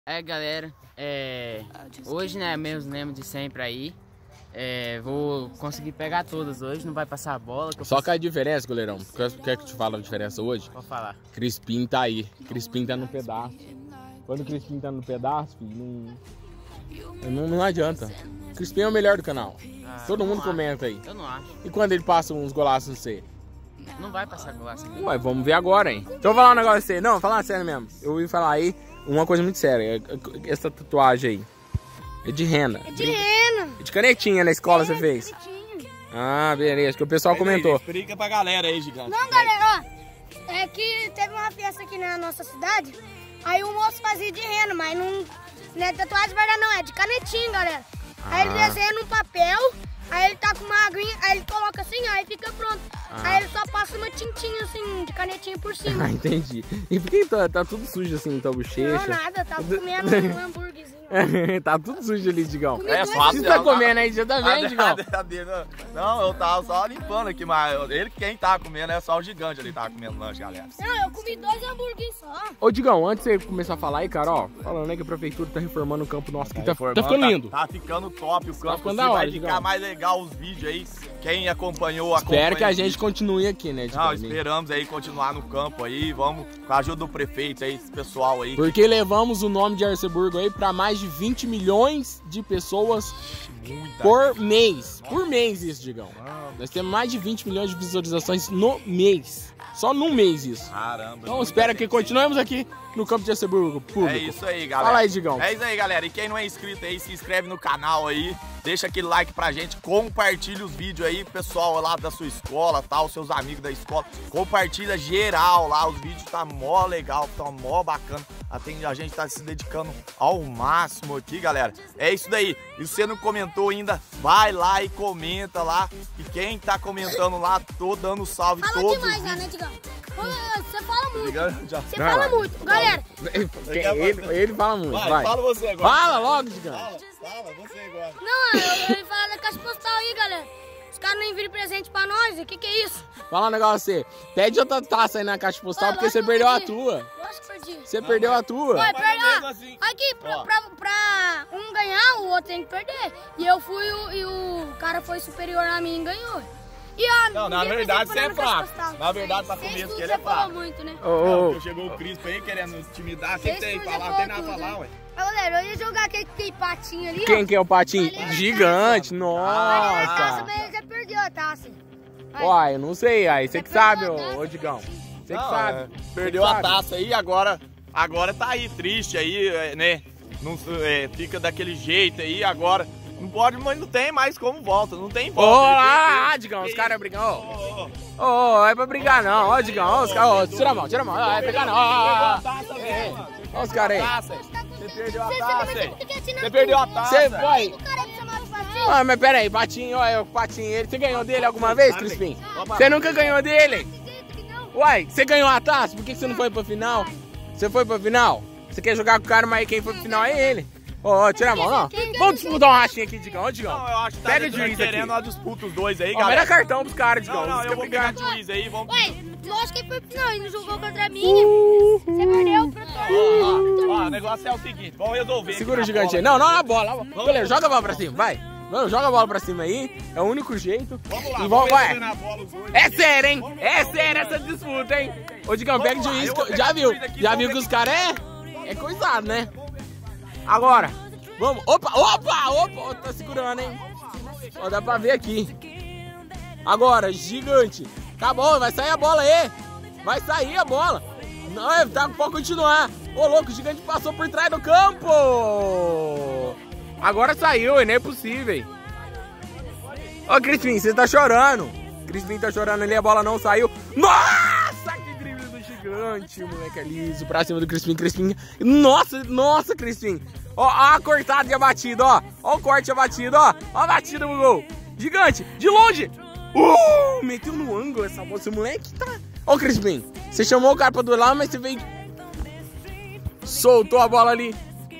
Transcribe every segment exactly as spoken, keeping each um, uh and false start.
É, galera, é, hoje, né, meus lembros de sempre aí, é, vou conseguir pegar todas hoje, não vai passar a bola. Que Só faço... que a diferença, goleirão, quer, quer que eu te fale a diferença hoje? Vou falar. Crispim tá aí, Crispim tá no pedaço. Quando o Crispim tá no pedaço, filho, não, não, não adianta. Crispim é o melhor do canal, ah, todo mundo comenta aí. Eu não acho. E quando ele passa uns golaços no C? Não vai passar golaço. Ué, vamos ver agora, hein. Então eu vou falar um negócio pra você, não, vou falar sério mesmo. Eu ouvi falar aí uma coisa muito séria, essa tatuagem aí. É de rena. É de rena. É de canetinha na escola, é, você fez? Canetinha. Ah, beleza, que o pessoal aí, comentou. Aí, explica pra galera aí, gigante. Não, galera, ó. É que teve uma festa aqui na nossa cidade. Aí o moço fazia de rena, mas não, não é tatuagem verdade não, é de canetinha, galera. Ah. Aí ele desenha num papel, aí ele tá com uma aguinha, aí ele coloca assim, aí fica pronto. Ah. Aí ele só passa uma tintinha assim, de canetinha por cima. Ah, entendi. E por que tá, tá tudo sujo assim, tua bochecha? Não, nada, tá comendo um hambúrguerzinho. Tá tudo sujo ali, Digão. É, só você tá comendo aí, você tá vendo, Digão? Não, eu tava só limpando aqui, mas ele quem tá comendo é só o gigante ali, tá comendo lanche, galera. Não, eu comi dois hambúrgueres só. Ô, Digão, antes de você começar a falar aí, cara, ó, falando aí que a prefeitura tá reformando o campo nosso aqui, tá, tá, tá ficando lindo. Tá, tá ficando top o campo, tá ficando da hora, vai Digão. ficar mais legal os vídeos aí. Quem acompanhou, acompanha. Espero que a gente continue aqui, né, Digão? Não, esperamos aí continuar no campo aí, vamos com a ajuda do prefeito aí, esse pessoal aí. Porque levamos o nome de Arceburgo aí pra mais de vinte milhões de pessoas Muita por gente. mês. Por mês isso, Digão. Ah, Nós temos mais de vinte milhões de visualizações no mês. Só num mês isso. Caramba. Então espero que continuemos aqui no campo de Arceburgo público. É isso aí, galera. Fala aí, Digão. É isso aí, galera. E quem não é inscrito aí, se inscreve no canal aí. Deixa aquele like pra gente, compartilha os vídeos aí, pessoal lá da sua escola, tal, seus amigos da escola. Compartilha geral lá, os vídeos tá mó legal, tá mó bacana. A gente tá se dedicando ao máximo aqui, galera. É isso daí. E se você não comentou ainda, vai lá e comenta lá. E quem tá comentando lá, tô dando salve fala todos. Fala demais, já, né, Digão? Você fala muito. Você não, fala muito. Galera. Ele, ele fala muito, vai. vai. Fala você agora. Fala logo, Digão. Fala, fala você agora. Não, eu ia falar da caixa postal aí, galera. Os caras não enviam presente pra nós, o que que é isso? Fala um negócio pra você. Pede outra taça aí na caixa postal, Oi, porque você perdeu a tua. Lógico que perdi. Você não, perdeu a tua. Vai, perder. Assim. Aqui, pra, pra, pra um ganhar, o outro tem que perder. E eu fui, o, e o cara foi superior a mim e ganhou. E a, não, na verdade você é fraco. Na verdade, pra começo que ele é fraco. Muito, né? Oh, não, chegou o Crispo aí querendo intimidar. O que tem que falar? Não tem nada a falar, ué. Galera, eu ia jogar aquele, aquele patinho ali. Quem ó. que é o patinho? Valeu, gigante, nossa. A taça, mas ele já perdeu a taça. Uai, eu não sei, aí você que sabe, ô, ô Digão. Você que não, sabe. É, perdeu que a sabe. taça aí, agora, agora tá aí triste aí, né? Não, é, fica daquele jeito aí, agora. Não pode, mas não tem mais como volta, não tem volta. Ô, lá, Digão, os caras brigam, ó. Ô, ô, é pra brigar não, ó, Digão, ó, os caras, ó, tira a mão, tira a mão, ó, é brigar não, ó, ó, os caras aí. Você perdeu a taça, você perdeu a taça. Você vai. Ah, mas pera aí, Patinho, olha o Patinho, ele, você ganhou dele alguma vez, Crispim? Você nunca ganhou dele? Uai, você ganhou a taça, por que você não foi pra final? Você foi pra final? Você quer jogar com o cara, mas quem foi pra final é ele. Ó, oh, tira a mão, não. Vamos disputar um rachinho aqui, Digão. Ó, Digão. Não, eu acho que tá pega o juiz querendo aqui. uma disputa os dois aí, ó, galera. Ó, cartão pros caras, Digão. Não, não, eu vou pegar o juiz aí, vamos... Ué, lógico que ele foi pro final, ele não jogou contra mim. Uh, Você perdeu pro Ó, ó, ó, o negócio é o seguinte, vamos resolver. Segura o gigante aí. Não, não, a bola. Galera, joga a bola pra cima, vai. Vamos, joga a bola pra cima aí. É o único jeito. Vamos lá, e vamos vai. na bola os dois. É sério, hein? É sério essa disputa, hein? Ô, Digão, pega o juiz. Já viu? Já viu que os caras é... É coisado, né? Agora... Vamos, opa, opa, opa, tá segurando, hein? Ó, dá pra ver aqui. Agora, gigante. Acabou, vai sair a bola aí. Vai sair a bola. Não, tá, pode continuar. Ô, louco, o gigante passou por trás do campo. Agora saiu, não é possível. Ô, Crispim, você tá chorando. Crispim tá chorando ali, a bola não saiu. Nossa, que drible do gigante. O moleque é liso, pra cima do Crispim, Crispim. Nossa, nossa, Crispim. Ó, ó a cortada e a batida, ó. Ó o corte e a batida, ó. Ó a batida no gol. Gigante, de longe. Uh, meteu no ângulo essa bola. Esse moleque tá... Ó, Crispim, você chamou o cara pra duelar, mas você veio... Soltou a bola ali.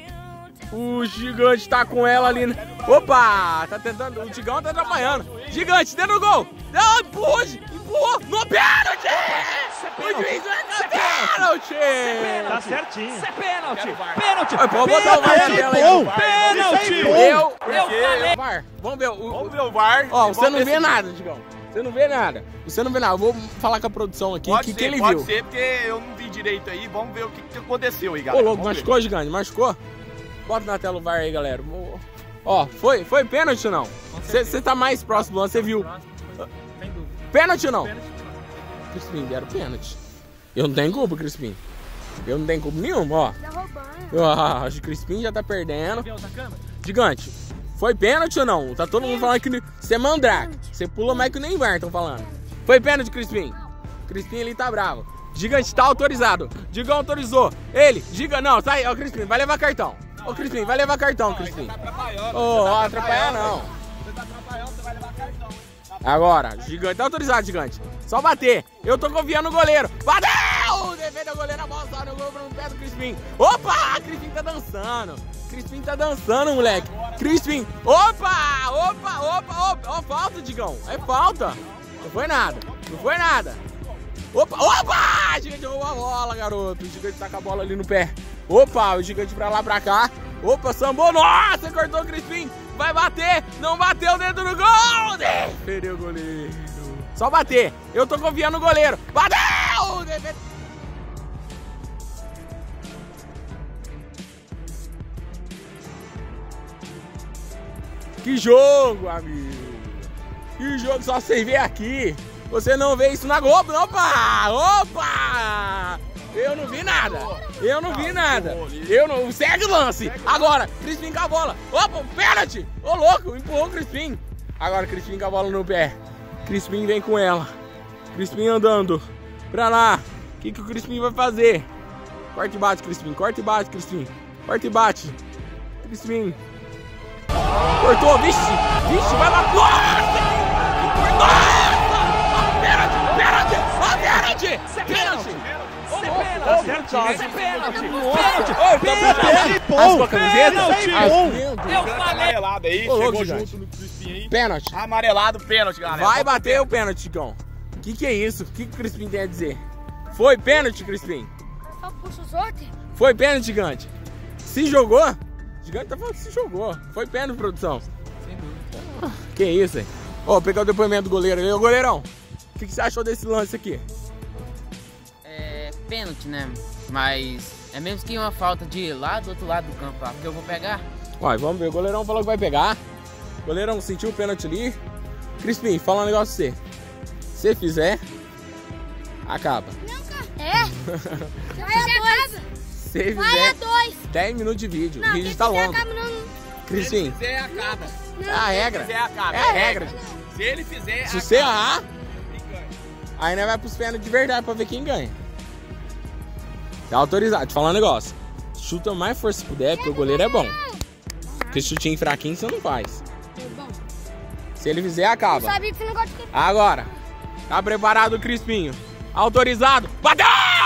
O gigante tá com ela ali. Opa, tá tentando... O Digão tá atrapalhando. Gigante, dentro do gol. Não, empurrou, empurrou. No pênalti. O juiz vai cantar. pênalti! Tá certinho. Isso é pênalti. Pênalti. Pode botar o V A R na tela aí. Pênalti. Eu, Eu falei. V A R, vamos ver. O, Vamos ver o V A R. Ó, você Vamos não vê decidir. nada, Digão. Você não vê nada. Você não vê nada. Eu vou falar com a produção aqui Pode que, ser, que ele pode viu. ser, porque eu não vi direito aí. Vamos ver o que, que aconteceu aí, Ô, galera. louco, Vamos ver. machucou, Gigante? Machucou? Bota na tela o V A R aí, galera. Ó, foi, foi pênalti ou não? Você tá mais próximo do lance, você viu. Pênalti ou não? Crispim, deram pênalti. Eu não tenho culpa, Crispim. Eu não tenho culpa nenhuma, ó. Tá roubando. Ah, o Crispim já tá perdendo. Gigante, foi pênalti ou não? Tá todo mundo falando que você é mandrake. Você pula mais que o Neymar, estão falando. Foi pênalti, Crispim. Crispim ali tá bravo. Gigante, tá autorizado. Digão autorizou. Ele, diga, não, sai. Ó, Crispim, vai levar cartão. Ô, Crispim, vai levar cartão, Crispim. Ô, ó, atrapalhar não. Você tá atrapalhando, você vai levar cartão. Agora, Gigante, tá autorizado, Gigante. Só bater. Eu tô confiando no goleiro. Bateu! Defende o goleiro, a bola só no gol no pé do Crispim. Opa! Crispim tá dançando. Crispim tá dançando, moleque. Crispim. Opa! Opa, opa, opa. Ó, falta, Digão. É falta. Não foi nada. Não foi nada. Opa! Opa! O Gigante roubou a bola, garoto. O Gigante tá com a bola ali no pé. Opa! O Gigante pra lá, pra cá. Opa, sambou. Nossa, cortou o Crispim. Vai bater. Não bateu dentro do gol. Defendeu o goleiro. Só bater. Eu tô confiando no goleiro. Bateu! Defendeu. Que jogo, amigo. Que jogo, só você vê aqui. Você não vê isso na Globo, não, opa! Opa! Eu não vi nada. Eu não vi nada. Eu não... Segue o lance. Agora, Crispim com a bola. Opa, pênalti. Ô, louco, empurrou o Crispim. Agora, Crispim com a bola no pé. Crispim vem com ela. Crispim andando pra lá. O que, que o Crispim vai fazer? Corta e bate, Crispim. Corta e bate, Crispim. Corta e bate. Crispim. Cortou, vixe. Vixe, vai lá. Nossa! Nossa! Pênalti! Pênalti! Pênalti! Pênalti! Tá certinho. Isso é pênalti. Pênalti. Rasgou a camiseta? Eu falei. Amarelado aí, Ô, louco, chegou gigante. junto no Crispim aí. Pênalti. Amarelado, pênalti, galera. Vai bater o pênalti, Ticão. O que, que é isso? O que, que o Crispim tem a dizer? Foi pênalti, Crispim. Só puxa os outros. Foi pênalti, Gigante. Se jogou? Gigante tá falando que se jogou. Foi pênalti, produção. Sem dúvida. Que isso, hein? Ó, vou pegar o depoimento do goleiro ali. Ô, goleirão, o que, que você achou desse lance aqui? É pênalti, né? Mas é mesmo que uma falta de lá do outro lado do campo, lá, porque eu vou pegar. Ó, vamos ver. O goleirão falou que vai pegar. O goleirão sentiu o pênalti ali. Crispim, fala um negócio pra você. Se você fizer, acaba. É? Vai a dois. Se você Vai a fizer, dois. dez minutos de vídeo. Não, o vídeo quem tá fizer longo. acaba não... Crispim, Se ele fizer, acaba. é a regra. Se ele fizer, acaba. É a regra. Se ele fizer, Se você acaba. errar, aí nós vai pros pênaltis de verdade pra ver quem ganha. Tá autorizado. Te falar um negócio. Chuta o mais força que puder, porque o goleiro é bom. Porque chutinho fraquinho você não faz. Se ele fizer, acaba. Eu sabia que você não gosta de... Agora. Tá preparado o Crispinho. Autorizado. Bateu!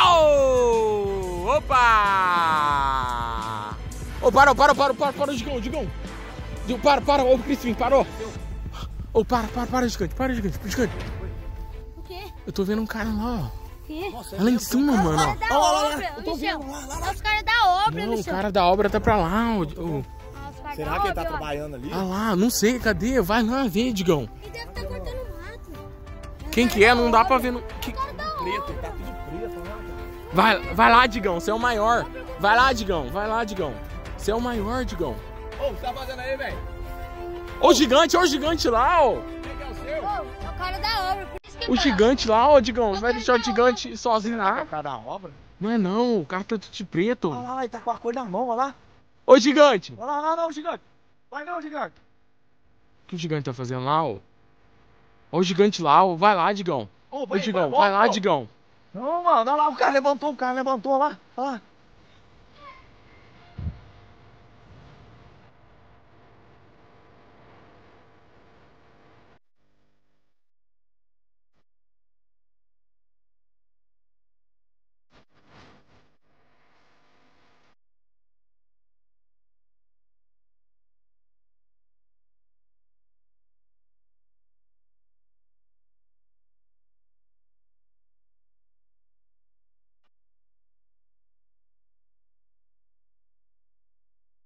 Opa! Ô, parou, parou, parou, parou, parou, Digão, Digão. Digão, para, para, ô, Crispinho, parou. Ô, para, para, para, Gigante, para, Gigante, Gigante. O quê? Eu tô vendo um cara lá, ó. O quê? Lá em cima, mano, ó. Os caras da obra, Michel. Os caras da obra, Não, o Michel. cara da obra tá pra lá, ô. ô. Ah, os caras Será da que ele tá obra, ó. trabalhando ali? Ah lá, não sei, cadê? Vai lá ver, Digão. Ele deve estar cortando mato. Quem que é? Não dá pra ver. No... Que... Os caras da obra. Preto, ele tá tudo preto, né? Vai, vai lá, Digão, você é o maior. Vai lá, Digão, vai lá, Digão. Você é o maior, Digão. Ô, o que tá fazendo aí, velho? Ô, gigante, ô, o gigante lá, ó. Quem que é o seu? Ô, é o cara da obra, por isso que O tá. gigante lá, ó, Digão. Você vai deixar o gigante sozinho lá? Cara da obra? Não é não, o cara tá tudo de preto. Olha lá, ele tá com a coisa na mão, olha lá. Ô, gigante. Olha lá, olha lá, não, gigante. Vai não, gigante. O que o gigante tá fazendo lá, ó? Ó o gigante lá, ó. Vai lá, Digão. Ô, Ô, Digão, vai lá, Digão. Não, mano, olha lá, o cara levantou, o cara levantou, olha lá, olha lá.